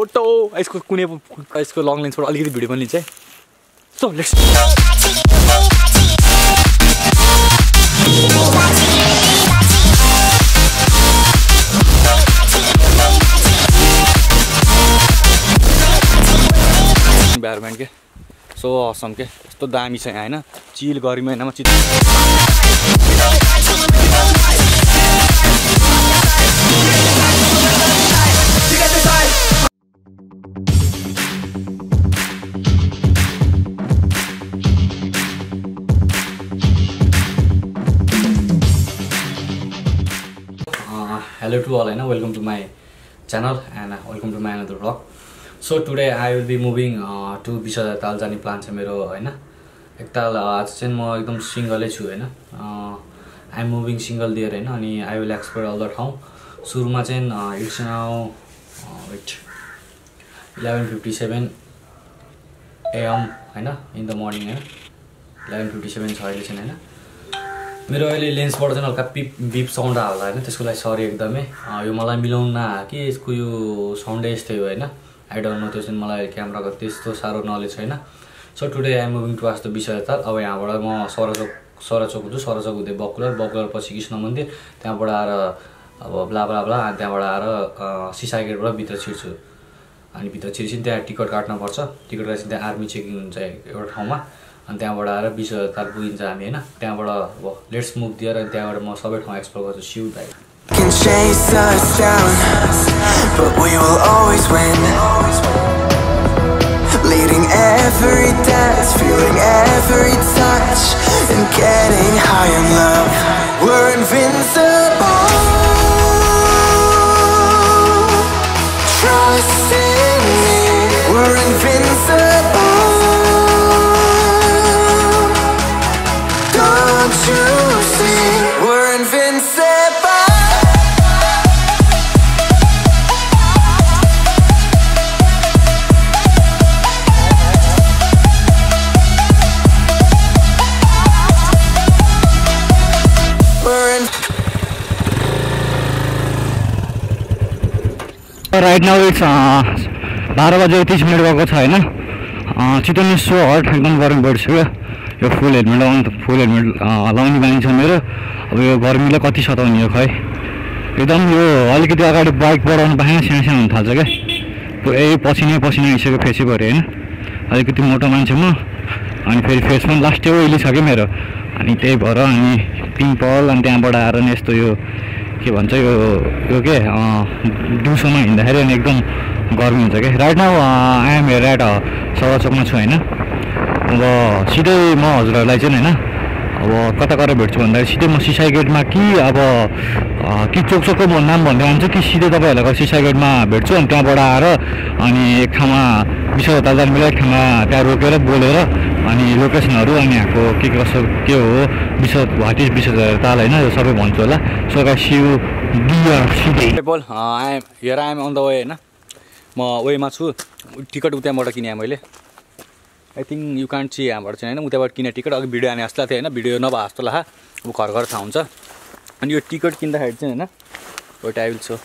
Photo यसको कुनै यसको लङ लेन्सबाट अलिकति भिडियो पनि लिन्छ है सो लेट्स इन्भाइरोमेन्ट के सो असम के यस्तो दामी छ यहाँ हैन चिल गर्मी महिनामा चिल Hello to all, welcome to my channel and welcome to my another vlog. So today I will be moving to Epsiode ताल जाने प्लान छ मेरो हैन एकताल आज चाहिँ म एकदम सिंगलै छु हैन I am moving single there हैन अनि I will explore all the ठाउँ सुरुमा चाहिँ it's now 11:57 am हैन in the morning हैन 11:57 छ अहिले चाहिँ हैन मेरो अहिले लेन्सबाट चाहिँ हल्का बिप साउन्ड आउला हैन त्यसको लागि सरी एकदमै यो मलाई मिलाउन कि यसको यो साउन्डै यस्तै हो हैन आई डोन्ट नो त्यो चाहिँ मलाई क्यामेराको त्यस्तो सारो नलेज छैन so today I am moving to was the Epsiode ताल अब यहाँबाट म सरचोक हुँछु सरचोक हुँदै बकुलर पछि कृष्ण मन्दिर त्यहाँबाट आएर अब ब्ला ब्ला ब्ला अनि त्यहाँबाट आएर सिसा गेटबाट भित्र छिर्छु अनि भित्र छिर्छिन त्यहाँ टिकट काट्न पर्छ टिकट काट्छिन त्यहाँ आर्मी चेकिङ हुन्छ एउटा ठाउँमा अनि त्यहाँबाट आएर Epsiode ताल पुगिन्छ हामी हैन त्यहाँबाट अब लेट्स मुभ दिएर अनि त्यहाँबाट म सबै ठाउँ एक्सप्लोर गर्छु सिउ दाइ Can chase us down, but we will always win. Leading every dance, feeling every touch, and getting high in love. We're invincible. Trust in me. We're invincible. Don't you see? We're invincible. Right now it's 12:30 भएको छ हैन Chitwan so hot एकदम गर्मी बढिसक्यो यो फुल helmet लाउने बानी छ मेरो अब यो गर्मीले कति सताउने हो खै एकदम यो अलिकति अगाडि बाइक बढाउनु पाएन सानो हुन थाल्छ क्या पुरै पसिनै आइसक्यो फेसै पऱ्यो हैन अलिकति मोटो मान्छे म अनि फेरि फेस पनि लास्टै ओइली छ क्या मेरो अनि त्यही भएर अनि पिम्पल अनि त्यहाँबाट आएर नि यस्तो यो के भन्छ यो के दिउँसोमा हिँड्दाखेरि अनि एकदम गर्मी हुन्छ क्या right now I am here at सरचोकमा छु हैन अब सिधै म हजुरहरूलाई चाहिँ हैन अब कता भेट्छु भन्दाखेरि सिधै म सिसाई गेटमा कि अब कि चोकचोकको म नाम भन्दै जान्छु कि सिधै तपाईँहरूलाई सिसाई गेटमा भेट्छु अनि त्यहाँबाट आएर अनि एक ठाउँमा Epsiode ताल जाने बेला एक ठाउँमा त्यहाँ रोकेर बोलेर अनि लोकेसनहरू अनि यहाँको के कसो के हो वाट इज Epsiode ताल हैन यो सबै भन्छु होला सो गाइस सी यु सिधै people I am here I am on the way हैन म वेमा छु टिकट उताबाट किने मैले I think you can't see यहाँबाट चाहिँ हैन उताबाट किने टिकट अघि भिडियो आने जस्तो थियो हैन भिडियो नभए जस्तो ला अब घर थाहा हुन्छ अनि यो टिकट किन्दाखेरि चाहिँ हैन वेट आई विल सो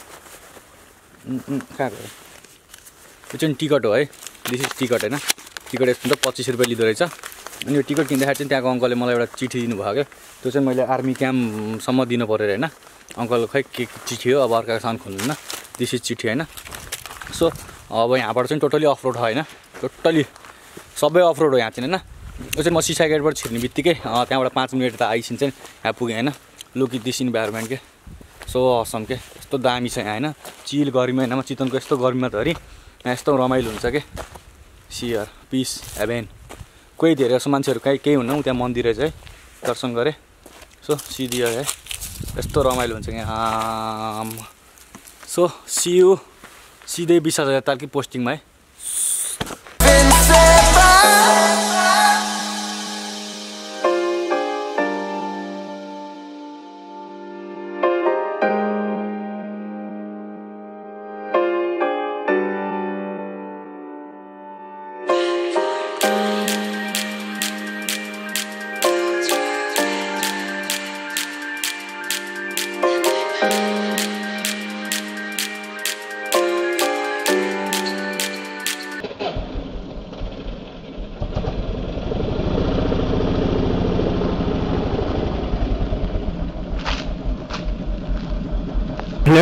कहाँ गयो यो चाहिँ टिकट हो है दिस इज टिकट हैन टिकट यस्तो त 25 रुपैयाँ लिँदो रहेछ अनि यो टिकट किन्दाखेरि चाहिँ त्यहाँको अङ्कलले मलाई एउटा चिठी दिनुभयो क्या त्यो चाहिँ मैले आर्मी क्याम्पसम्म दिनु पऱ्यो हैन अङ्कल खै के चिठी हो अब अर्काको सामान खोल्नु दिस इज चिठी हैन सो अब यहाँबाट चाहिँ टोटली अफ रोड हैन टोटली सबै अफ रोड हो यहाँ चाहिँ हैन यो चाहिँ म सिसा गेटबाट छिर्ने बित्तिकै त्यहाँबाट 5 मिनट त आइसिन्छ यहाँ पुगेँ हैन लुक दिस इन्भाइरोमेन्ट के सो असम के यस्तो दामी छ यहाँ हैन चिल गर्मी महिनामा चितवनको यस्तो गर्मीमा धरि यहाँ यस्तो रमाइलो हुन्छ के सियर पिस हेभेन कोही धेरै जस्तो मान्छेहरू केही हुन्न त्यहाँ मन्दिर चाहिँ दर्शन गरे सो सिधियर है यस्तो रमाइलो हुन्छ यहाँ सो सी यु सिधै Epsiode तालकै पोस्टिङमा है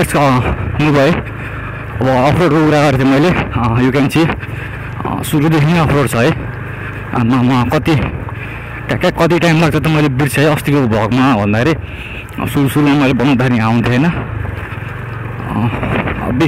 लेट्स मुभ है। अब अफरोडको कुरा गरेको थिएँ मैले, यु क्यान सी सुरुदेखि नै अफरोड छ है। आमा कति ट्याक्कै कति टाइम लाग्छ त मैले बिर्सेँ अस्तिको भ्लगमा भन्दाखेरि। सुरुमा मैले बनाउँदाखेरि आउँथेँ होइन। अबि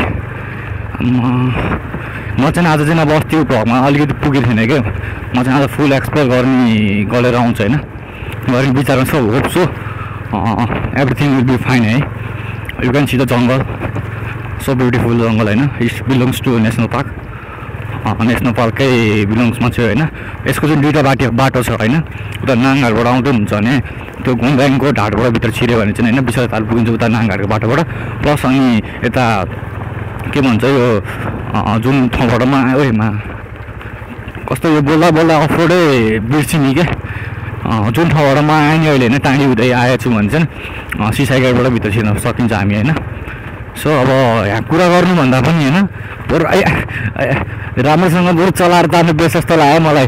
म चाहिँ आज चाहिँ अब अस्तिको भ्लगमा अलिकति पुगेको थिएन क्या। म चाहिँ आज फुल एक्सप्लोर गरेर आउँछु होइन। गर्ने विचारमा छ। Hope so everything will be fine है। You can see the jungle, so beautiful jungle होइन। It belongs to national park, national पार्कै बिलोङ्समा छ होइन। यसको चाहिँ दुईवटा बाटो छ होइन। उता नाङघाटबाट आउँदै हुन्छ भने त्यो घुमब्याङको ढाडबाट भित्र छिर्यो भने चाहिँ होइन विशाल ताल पुगिन्छ उता नाङघाटको बाटोबाट। प्लस अनि यता के भन्छ यो जुन ठाउँबाट कस्तो यो बोल्दा अफरोडै बिर्सिने क्या। जुन ठाउँबाट म आएँ नि अहिले होइन टाढी हुँदै आएछु भने चाहिँ सिसाइगढबाट भित्र छिर्न सकिन्छ हामी होइन। सो अब यहाँ कुरा गर्नुभन्दा पनि होइन बरु राम्रोसँग बरु चलाएर तार्नु बेस जस्तो लाग्यो मलाई।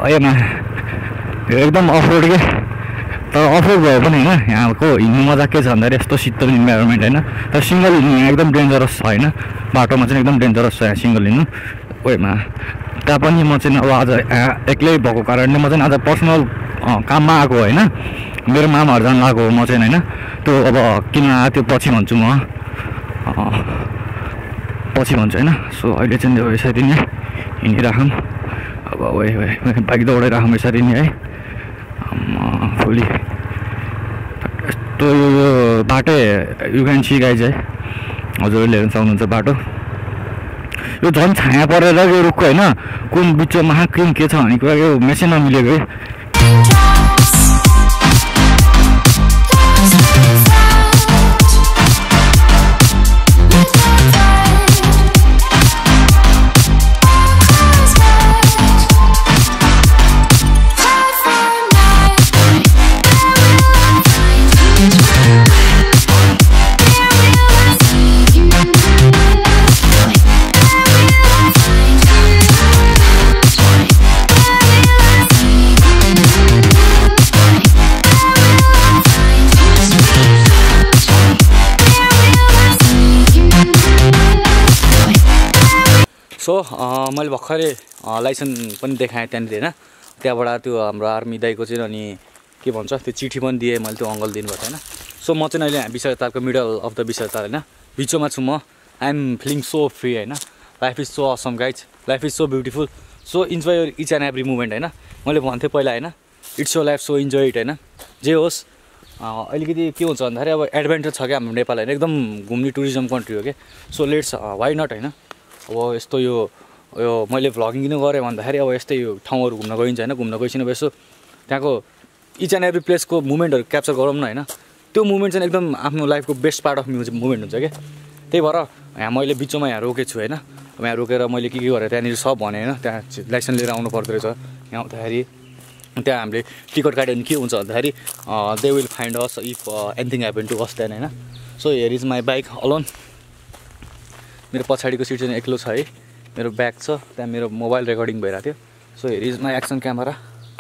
एकदम अफरोड के। तर अफरोड भयो पनि होइन यहाँको हिँड्नु मजा के छ भन्दाखेरि यस्तो शीतल इन्भाइरोमेन्ट होइन। तर सिङ्गल हिँड्नु यहाँ एकदम डेन्जरस छ होइन। बाटोमा चाहिँ एकदम डेन्जरस छ यहाँ सिङ्गल हिँड्नु। त्यहाँ पनि म चाहिँ अब आज एक्लै भएको कारणले म चाहिँ आज पर्सनल काममा आएको होइन। मेरो मामाहरू जानु लागेको म चाहिँ होइन। त्यो अब किन आयो त्यो पछि भन्छु म, पछि भन्छु होइन। सो अहिले चाहिँ यसरी नै हिँडिराखौँ। अब बाइक दौडाइराखौँ यसरी नै है। फुली यस्तो यो बाटो यु क्यान सी गाइज है। हजुरहरूले हेर्न सक्नुहुन्छ बाटो यो झन् छाया परेर यो रुखको होइन। कुन बिचमा कुन के छ भन्ने कुरा यो मेसिन नमिलेको है। सो मैले भर्खरै लाइसेन्स पनि देखाएँ त्यहाँनिर होइन। त्यहाँबाट त्यो हाम्रो आर्मी दाइको चाहिँ अनि के भन्छ त्यो चिठी पनि दिएँ मैले, त्यो अङ्कल दिनुभएको होइन। सो म चाहिँ अहिले विशाल तालको मिडल अफ द विशाल ताल होइन बिचमा छु म। I am feeling so free होइन। Life is so awesome guys, life is so beautiful. So enjoy your each and every moment होइन। मैले भन्थेँ पहिला होइन इट्स यो लाइफ सो इन्जोय इट होइन। जे होस् अलिकति के हुन्छ भन्दाखेरि अब एडभेन्चर छ क्या हाम्रो नेपाल होइन। एकदम घुम्ने टुरिज्म कन्ट्री हो क्या। सो लेट्स वाइ नट होइन। अब यस्तो यो मैले भ्लगिङ किन गरेँ भन्दाखेरि अब यस्तै यो ठाउँहरू घुम्न गइन्छ होइन। घुम्न गइसिन अब यसो त्यहाँको इच एन्ड एभ्री प्लेसको मुमेन्टहरू क्याप्चर गरौँ न होइन। त्यो मुमेन्ट चाहिँ एकदम आफ्नो लाइफको बेस्ट पार्ट अफ मुमेन्ट हुन्छ क्या। त्यही भएर यहाँ मैले बिचमा यहाँ रोकेको छु होइन। अब यहाँ रोकेर मैले के गरेँ त्यहाँनिर सब भने होइन। त्यहाँ लाइसेन्स लिएर आउनु पर्दो रहेछ यहाँ आउँदाखेरि। त्यहाँ हामीले टिकट काट्यो भने के हुन्छ भन्दाखेरि they will find us if anything happen to us then होइन। So here is my bike alone. मेरो पछाडिको सिट चाहिँ एक्लो छ है। मेरो ब्याग छ त्यहाँ, मेरो मोबाइल रेकर्डिङ भइरहेको थियो। So here is my action camera.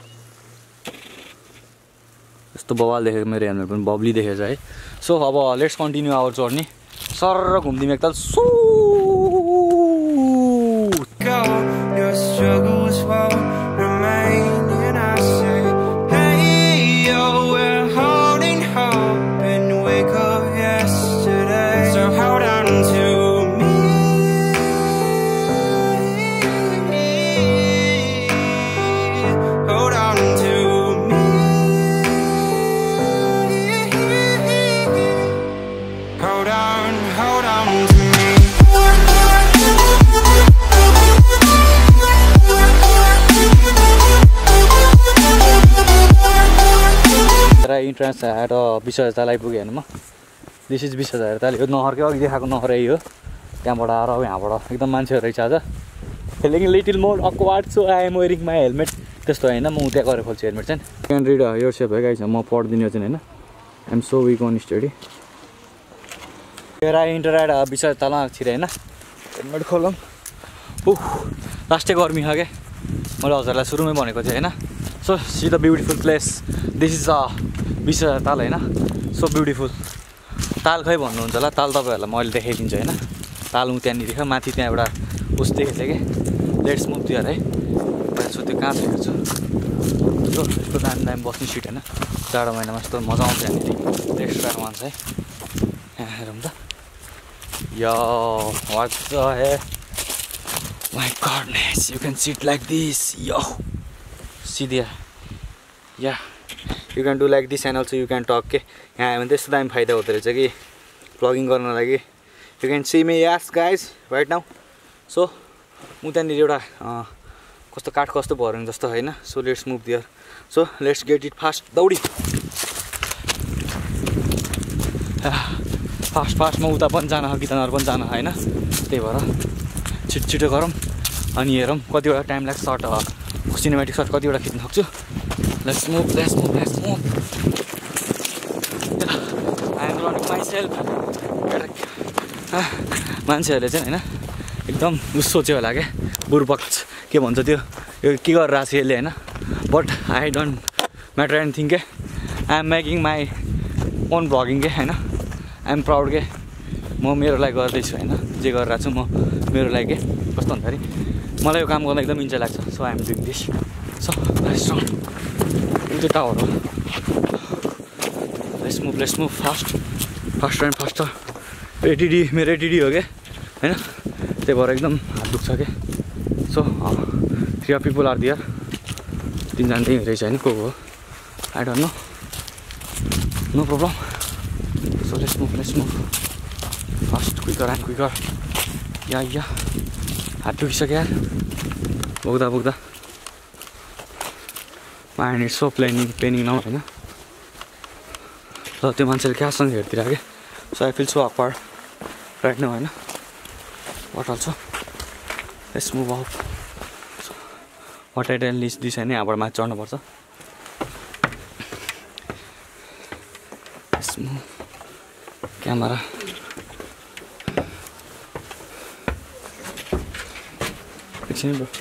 यस्तो बवाल देखेको मेरो हेलमेट पनि बब्ली देखेछ है। सो अब लेट्स कन्टिन्यू आवर जर्नी। सर घुम्दिउँ एकताल। सो इन्ट्रान्स आएर विशाल ताल आइपुग्यो हेर्नु म। दिस इज विशाल ताल। यो नहरकै अघि देखाएको नहर हो। त्यहाँबाट आएर अब यहाँबाट एकदम मान्छेहरू रहेछ आज। Feeling little more awkward so I am wearing my helmet. त्यस्तो होइन म त्यहाँ गएर खोल्छु हेलमेट चाहिँ। क्यान रिड यो सेप है गाइस। म पढ्दिनँ चाहिँ होइन। I am so weak on study. इन्टराइड विशाल तालमा छिरे होइन। हेलमेट खोलौँ। लास्टै गर्मी छ क्या। मैले हजुरलाई सुरुमै भनेको थिएँ होइन। So see the beautiful place. This is Vishal ताल होइन। So beautiful. ताल खै भन्नुहुन्छ होला ताल तपाईहरुलाई मैले देखाइदिन्छु हैन ताल उ त्यहाँनिर छ माथि त्यहाँ एउटा उस देखेछ के लेट्स मुभ देयर है सो त्यो कहाँ छ हेर्छु यस्तो दामी बस्ने सिट हैन जाडो महिनामा यस्तो मजा आउँछ यहाँनिर रेस्टुरेन्ट वान छ है यहाँ हेरौँ त यो what the heck my goodness you can sit like this यो see there yeah you can do like this and also you can talk के यहाँ आयो भने त्यस्तो दामी फाइदा हुँदो रहेछ कि भ्लगिङ गर्न लागि you can see me yes guys right now so म त्यहाँनिर एउटा कस्तो काठ कस्तो भर्नु जस्तो हैन so let's move there so let's get it fast दौडी फास्ट म उता पनि जान कि तनार पनि जान हैन त्यही भएर छिटो गरौँ अनि हेरौँ कतिवटा टाइम लाग्छ सर्ट सिनेमेटिक सर्ट कतिवटा खिच्न सक्छु let's move I am running myself मान्छेहरूले चाहिँ हैन एकदम उस सोच्यो होला क्या बुर्बक के भन्छ त्यो यो के गरेर आएको छ यसले हैन but I don't matter anything के I am making my own vlogging के हैन आई एम प्राउड के म मेरो लागि गर्दैछु हैन जे गरिरहेको छु म मेरो लागि के कस्तो भन्दाखेरि मलाई यो काम गर्न एकदम इन्जोय लाग्छ so I am doing this so let's run त्यो टावर हो let's move fast and faster ATD मेरो एटिडी हो क्या हैन त्यही भएर एकदम हात दुख्छ के सो 3 पिपल आर देयर 3 जना त्यही रहेछ हैन को हो I don't know no problem so let's move fast quicker या हात दुखिसक्यो यार बोक्दा mind it's so planning now हैन र त्यो मान्छेले क्यासँग हेर्दिरहेको क्या so I feel so awkward right now हैन what also let's move up what I tell this हैन यहाँबाट माथि चढ्नुपर्छ लेट्स मुभ क्यामेरा एकछिन ब्रो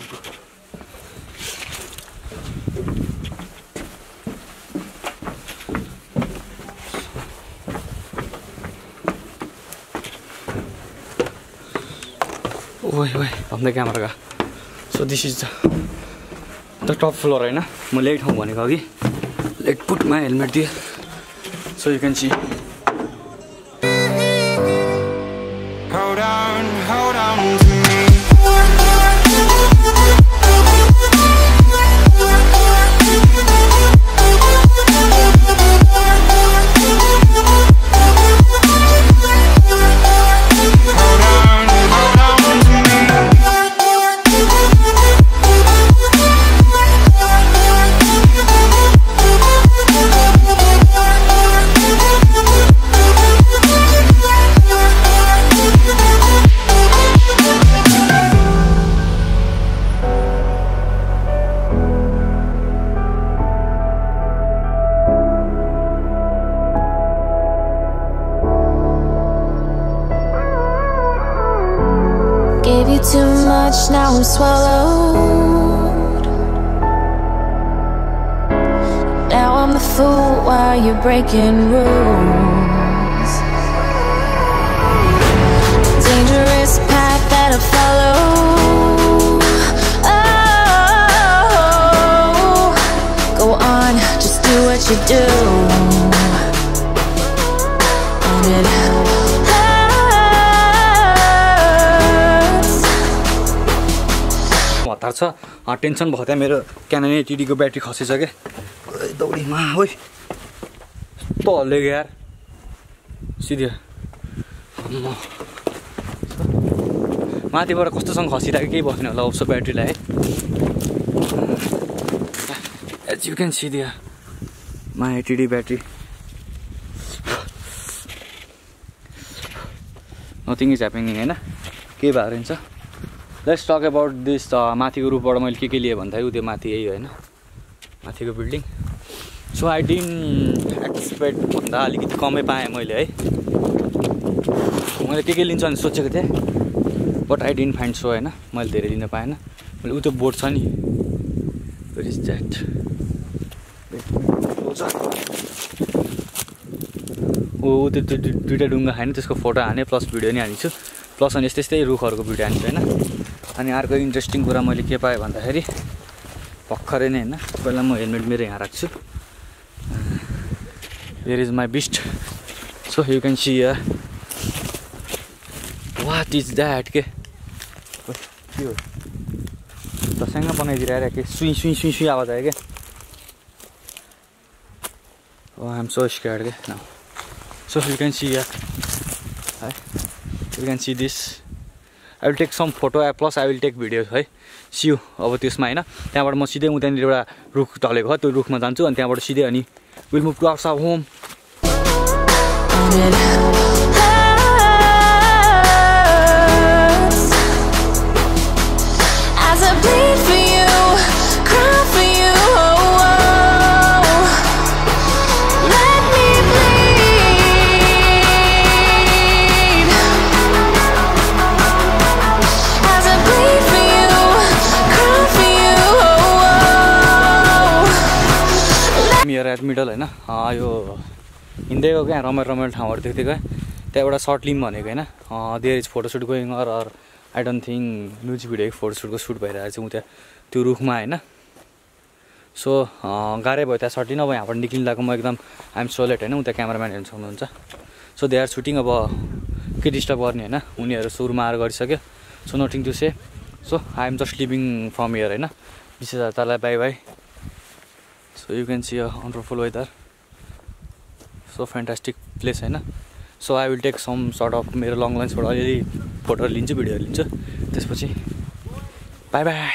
ओए भन्दै क्यामेरा गा so this is the top floor हैन मैले यही ठाउँ भनेको अघि लेट पुट माई हेलमेट दिए so you can see hold on to me. Gave you too much, now I'm swallowed. Now I'm the fool while you're breaking rules. Dangerous path that I follow. Oh, go on, just do what you do. And it हतार छ tension भयो त्यहाँ मेरो canine एटिडीको battery खसेछ क्या दौडीमा होइ यस्तो हल्लेको यार सिधै माथिबाट कस्तोसँग खसिरहेको केही बस्ने होला उसको ब्याट्रीलाई है as you can see there my ATD battery nothing is happening हैन के भएर हुन्छ लेट्स टक अबाउट दिस माथिको रुखबाट मैले के लिएँ भन्दाखेरि त्यो माथि यही होइन माथिको building so I didn't expect भन्दा अलिकति कमै पाएँ मैले है मैले के लिन्छु भने सोचेको थिएँ but I didn't find so होइन मैले धेरै लिन पाएन मैले उ त्यो बोर्ड छ नि वेयर इज द्याट त्यो दुईटा ढुङ्गा खाने त्यसको फोटो हाने प्लस भिडियो नि हालिदिन्छु प्लस अनि यस्तै रुखहरूको भिडियो हान्छु होइन। अनि अर्को इन्ट्रेस्टिङ कुरा मैले के पाएँ भन्दाखेरि भर्खरै नै होइन पहिला म हेलमेट मेरो यहाँ राख्छु। Here is my beast. So you can see here. What is that? के हो दसैँमा बनाइदिएर के सुई सुई सुई सुई आवाज आयो क्या। Oh, I'm so scared के now. So you can see here. You can see this. I will take some photo plus I will take videos है। See you अब त्यसमा होइन त्यहाँबाट म सिधै उतानिर एउटा रुख ढलेको छ त्यो रुखमा जान्छु अनि त्यहाँबाट सिधै अनि we'll move to our home. As I bleed for you, cry for you, let me bleed. As I bleed for you, cry for you. Here at middle होइन यो हिँड्दै गएको क्या रमाइलो ठाउँहरू देख्दै गएँ त्यहाँ एउटा सर्ट लिम भनेको होइन there is photoshoot going or I don't think music video फोटोसुटको सुट भइरहेको छ ऊ त्यहाँ त्यो रुखमा होइन। सो गाह्रै भयो त्यहाँ सर्ट लिन अब यहाँबाट निक्लिँदाको म एकदम आइएम सो लेट होइन उता क्यामराम्यान हेर्नु सक्नुहुन्छ। सो दे आर सुटिङ अब के डिस्टर्ब गर्ने होइन उनीहरू सुरुमा आएर गरिसक्यो so nothing to say. So I am just leaving from here होइन विशेष तालाई bye bye. So you can see a wonderful weather so fantastic place होइन। So I will take some shot of मेरो लङ लाइन्सबाट अलिअलि फोटोहरू लिन्छु भिडियोहरू लिन्छु त्यसपछि बाई बाई।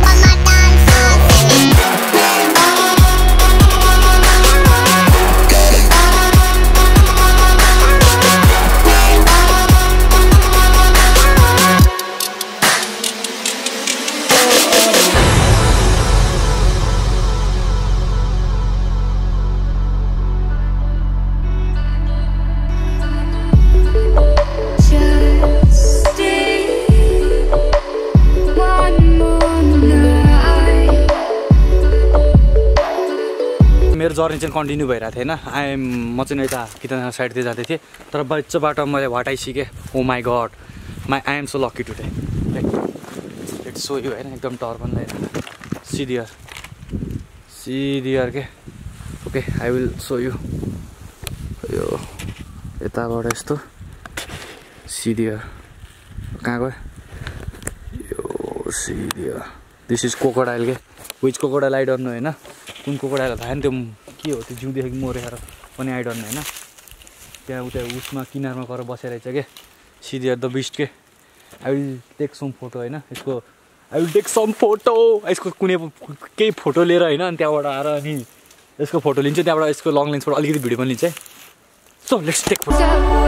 मेरो जर्नी चाहिँ कन्टिन्यू भइरहेको थिएन म चाहिँ यता कितना साइडतिर जाँदै थिएँ तर बच्चाबाट मैले वाटाइ सिकेँ। Oh my god I am so lucky today let's show you होइन एकदम टर्बन लगाइरहेको सिडियर के okay I will show you यो यताबाट यस्तो सिडियर कहाँ गयो यो सिडियर दिस इज क्रोकोडाइल के which crocodile I don't know होइन कुन क्रोकोडाइल थाहा नि त्यो के हो त्यो जिउदेखि मरेर पनि आई डोन्ट नो होइन त्यहाँ उता उसमा किनारमा गएर बसेर रहेछ के सिडियर द बिस्ट के I will take some photo होइन यसको I will take some photo यसको कुनै केही फोटो लिएर होइन अनि त्यहाँबाट आएर अनि यसको फोटो लिन्छु त्यहाँबाट यसको लङ लेन्सबाट अलिकति भिडियो पनि लिन्छ है। So let's take photo.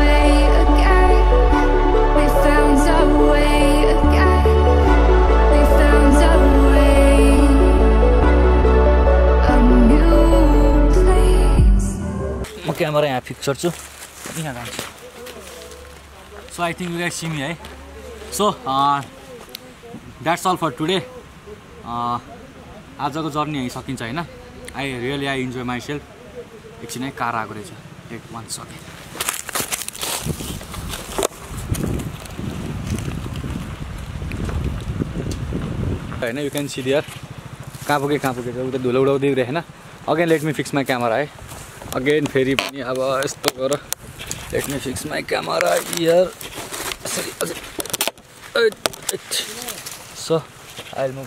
म क्यामेरा यहाँ फिक्स गर्छु यहाँ जान्छु। So I think you guys see me है। So that's all for today आजको जर्नी यहीँ सकिन्छ होइन। I really I enjoy myself. एकछिन है कार आएको रहेछ टेक वान सके होइन यु क्यान सी देयर कहाँ पुगे उता धुलो उडाउँदै होइन। Again let me fix my camera है अगेन फेरि पनि अब यस्तो गर let me fix my camera here so I will move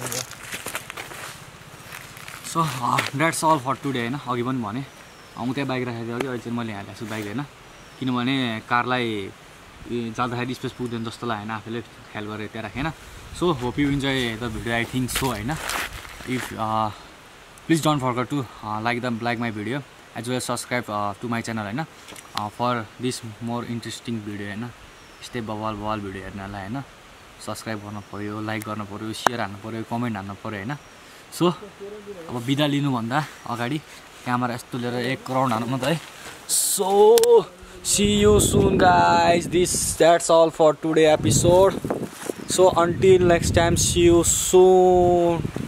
so that's all for today होइन। अघि पनि भने म त्यहाँ बाइक राखेको थिएँ अघि अहिले चाहिँ मैले यहाँ ल्याएको छु बाइक होइन किनभने कारलाई जाँदाखेरि स्पेस पुग्दैन जस्तो लाग्यो होइन आफैले ख्याल गरेर त्यहाँ राखेँ होइन। So hope you enjoy the video I think so होइन। If please don't forget to like my video as well subscribe to my channel होइन for this more interesting video होइन यस्तै बवाल भिडियो हेर्नलाई होइन। सब्सक्राइब गर्नु पऱ्यो लाइक गर्नु पऱ्यो सेयर हान्नु पऱ्यो कमेन्ट हान्नु पऱ्यो होइन। सो अब बिदा लिनुभन्दा अगाडि क्यामेरा यस्तो लिएर एक राउन्ड हान्नु त है। So see you soon guys that's all for today episode. So until next time see you soon.